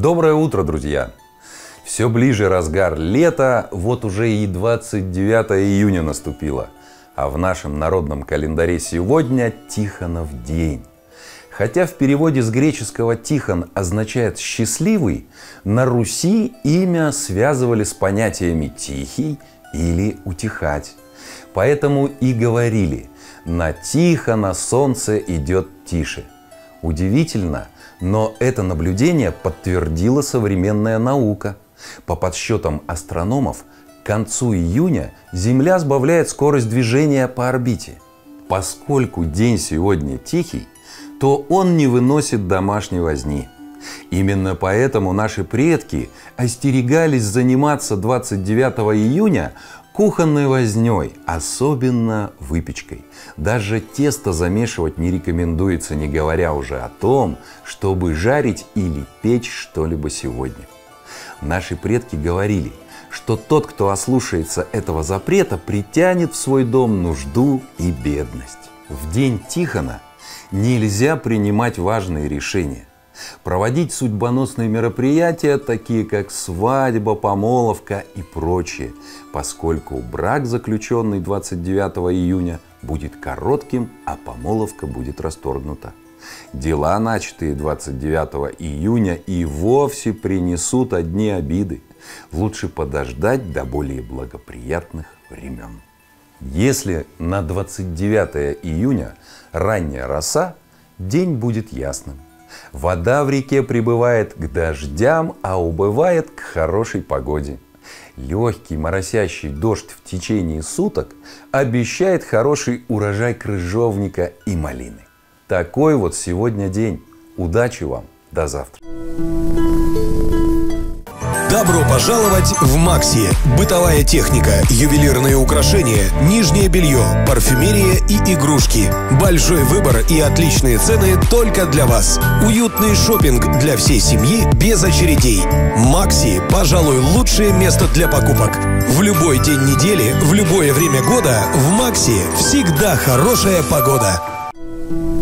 Доброе утро, друзья! Все ближе разгар лета, вот уже и 29 июня наступило. А в нашем народном календаре сегодня Тихонов день. Хотя в переводе с греческого «Тихон» означает «счастливый», на Руси имя связывали с понятиями «тихий» или «утихать». Поэтому и говорили «на Тихона солнце идет тише». Удивительно, но это наблюдение подтвердила современная наука. По подсчетам астрономов, к концу июня Земля сбавляет скорость движения по орбите. Поскольку день сегодня тихий, то он не выносит домашней возни. Именно поэтому наши предки остерегались заниматься 29 июня кухонной вознёй, особенно выпечкой. Даже тесто замешивать не рекомендуется, не говоря уже о том, чтобы жарить или печь что-либо сегодня. Наши предки говорили, что тот, кто ослушается этого запрета, притянет в свой дом нужду и бедность. В день Тихона нельзя принимать важные решения. Проводить судьбоносные мероприятия, такие как свадьба, помолвка и прочее, поскольку брак, заключенный 29 июня, будет коротким, а помолвка будет расторгнута. Дела, начатые 29 июня, и вовсе принесут одни обиды. Лучше подождать до более благоприятных времен. Если на 29 июня ранняя роса, день будет ясным. Вода в реке прибывает к дождям, а убывает к хорошей погоде. Легкий моросящий дождь в течение суток обещает хороший урожай крыжовника и малины. Такой вот сегодня день. Удачи вам. До завтра. Добро пожаловать в Макси. Бытовая техника, ювелирные украшения, нижнее белье, парфюмерия и игрушки. Большой выбор и отличные цены только для вас. Уютный шопинг для всей семьи без очередей. Макси, пожалуй, лучшее место для покупок. В любой день недели, в любое время года в Макси всегда хорошая погода.